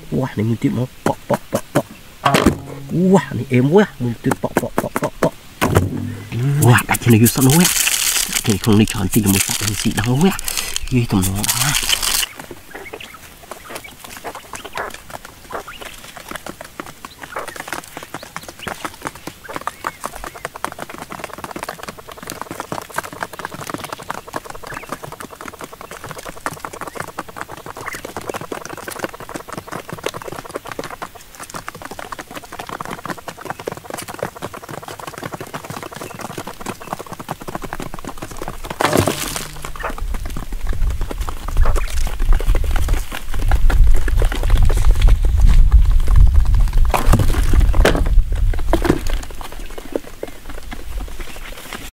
Wow, này mình tiếp nó bọ. Wow, này êm quá, mình tiếp bọ. Wow, đã cho này vô sao nó quét. Thì không đi chọn tìm một sạch thì xịt đắng quét. Ghi tầm nó đó.